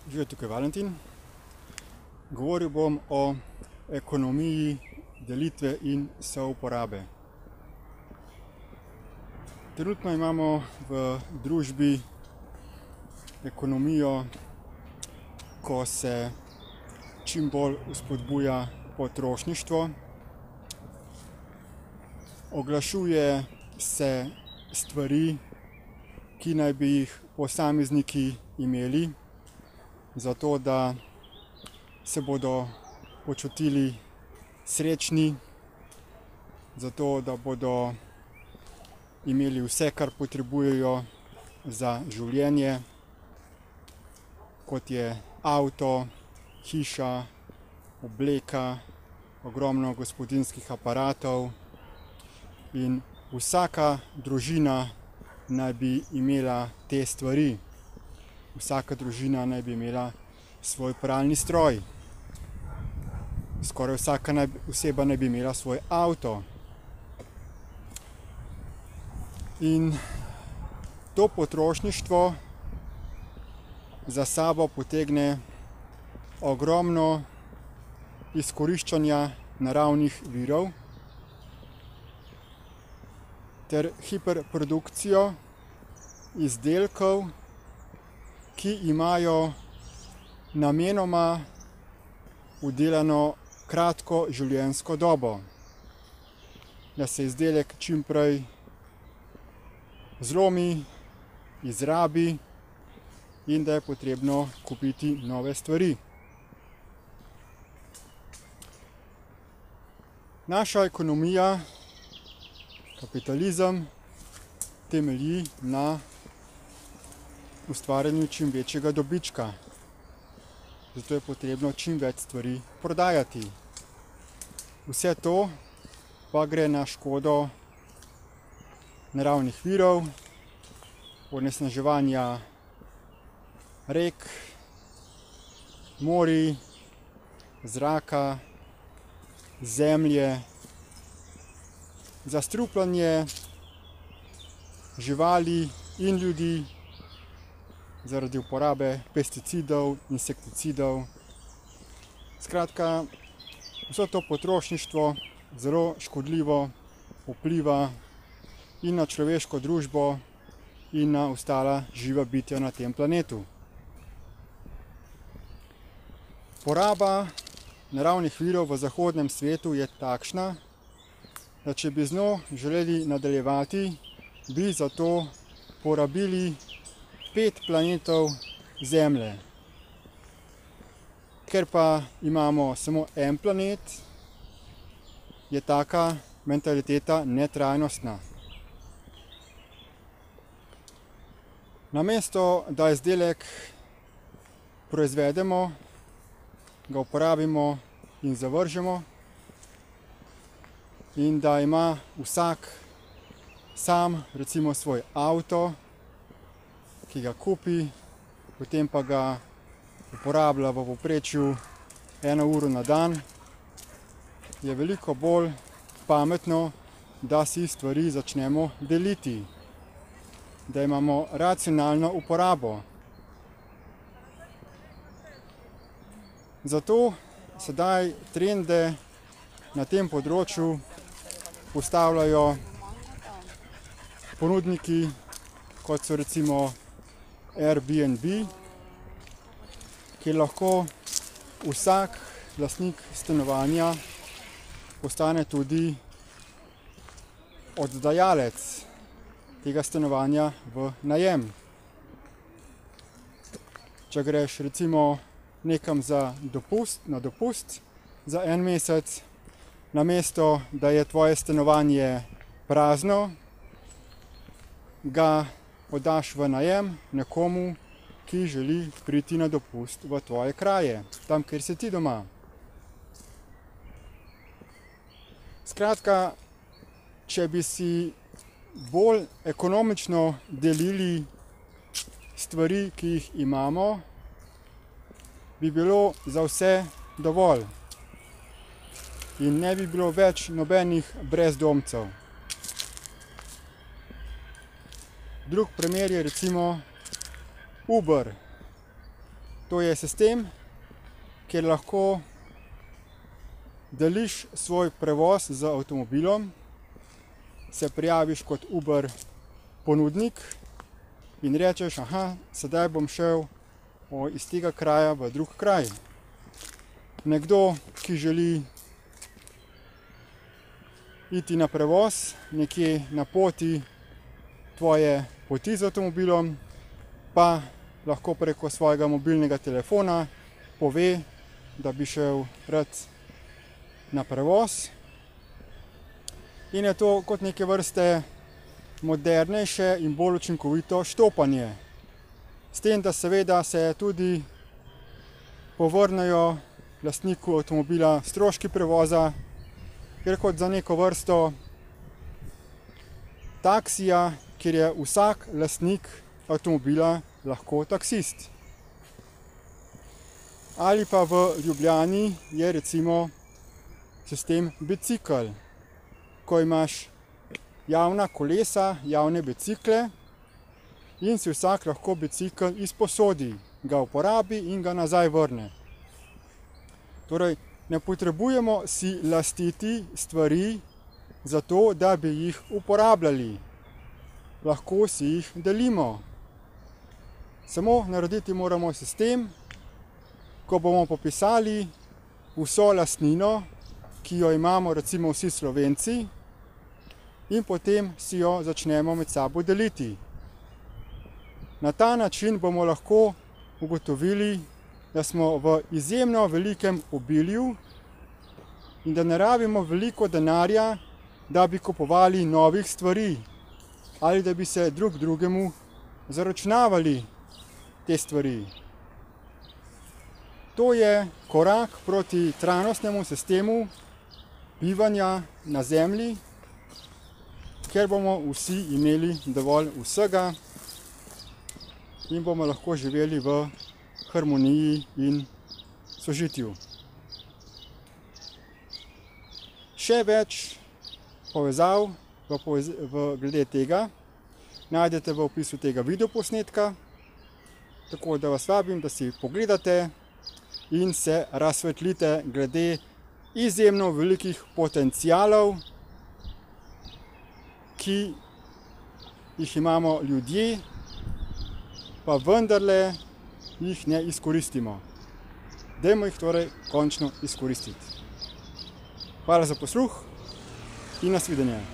Živijo, tukaj Valentin. Govoril bom o ekonomiji delitve in souporabe. Trenutno imamo v družbi ekonomijo, ko se čim bolj vzpodbuja potrošništvo. Oglašuje se stvari, ki naj bi jih posamezniki imeli, zato da se bodo počutili srečni, zato da bodo imeli vse, kar potrebujejo za življenje, kot je avto, hiša, obleka, ogromno gospodinjskih aparatov, in vsaka družina naj bi imela te stvari. Vsaka družina naj bi imela svoj pralni stroj. Skoraj vsaka oseba naj bi imela svoj avto. In to potrošništvo za sabo potegne ogromno izkoriščanja naravnih virov ter hiperprodukcijo izdelkov, ki imajo namenoma vdelano kratko življenjsko dobo, da se izdelek čim prej zlomi, izrabi in da je potrebno kupiti nove stvari. Naša ekonomija, kapitalizem, temelji na ustvarjanju čim večjega dobička. Zato je potrebno čim več stvari prodajati. Vse to pa gre na škodo naravnih virov, onesnaževanja rek, morij, zraka, zemlje, zastrupljanje živali in ljudi zaradi uporabe pesticidov, insekticidov. Skratka, vso to potrošništvo zelo škodljivo vpliva in na človeško družbo in na ostala živa bitja na tem planetu. Poraba naravnih virov v zahodnem svetu je takšna, da če bi z njo želeli nadaljevati, bi za to porabili 5 planetov Zemlje. Ker pa imamo samo en planet, je taka mentaliteta netrajnostna. Namesto da izdelek proizvedemo, ga uporabimo in zavržemo, in da ima vsak sam recimo svoj avto, ki ga kupi, potem pa ga uporablja v povprečju 1 uro na dan, je veliko bolj pametno, da si stvari začnemo deliti, da imamo racionalno uporabo. Zato sedaj trende na tem področju postavljajo ponudniki, kot so recimo Airbnb, kjer lahko vsak lastnik stanovanja postane tudi oddajalec tega stanovanja v najem. Če greš recimo nekam na dopust za 1 mesec, namesto da je tvoje stanovanje prazno, ga oddaš v najem nekomu, ki želi priti na dopust v tvoje kraje, tam, kjer si ti doma. Skratka, če bi si bolj ekonomično delili stvari, ki jih imamo, bi bilo za vse dovolj in ne bi bilo več nobenih brezdomcev. Drug primer je recimo Uber. To je sistem, kjer lahko deliš svoj prevoz z avtomobilom, se prijaviš kot Uber ponudnik in rečeš, aha, sedaj bom šel iz tega kraja v drug kraj. Nekdo, ki želi iti na prevoz nekje na poti tvoje poti z avtomobilom, pa lahko preko svojega mobilnega telefona pove, da bi šel rad na prevoz. In je to kot neke vrste modernejše in bolj učinkovito štopanje. S tem, da seveda se tudi povrnejo lastniku avtomobila stroški prevoza, ker kot za neko vrsto taksija, kjer je vsak lastnik avtomobila lahko taksist. Ali pa v Ljubljani je recimo sistem bicikel, ko imaš javna kolesa, javne bicikle in si vsak lahko bicikel izposodi, ga uporabi in ga nazaj vrne. Torej, ne potrebujemo si lastiti stvari zato, da bi jih uporabljali. Lahko si jih delimo. Samo narediti moramo sistem, ko bomo popisali vso lastnino, ki jo imamo recimo vsi Slovenci, in potem si jo začnemo med sabo deliti. Na ta način bomo lahko ugotovili, da smo v izjemno velikem obilju in da ne rabimo veliko denarja, da bi kupovali novih stvari ali da bi se drug drugemu zaračunavali te stvari. To je korak proti trajnostnemu sistemu bivanja na Zemlji, kjer bomo vsi imeli dovolj vsega in bomo lahko živeli v harmoniji in sožitju. Še več povezav glede tega najdete v opisu tega videoposnetka, tako da vas vabim, da si pogledate in se razsvetlite glede izjemno velikih potencialov, ki jih imamo ljudje, pa vendarle jih ne izkoristimo. Dajmo jih torej končno izkoristiti. Hvala za posluh in nasvidenje.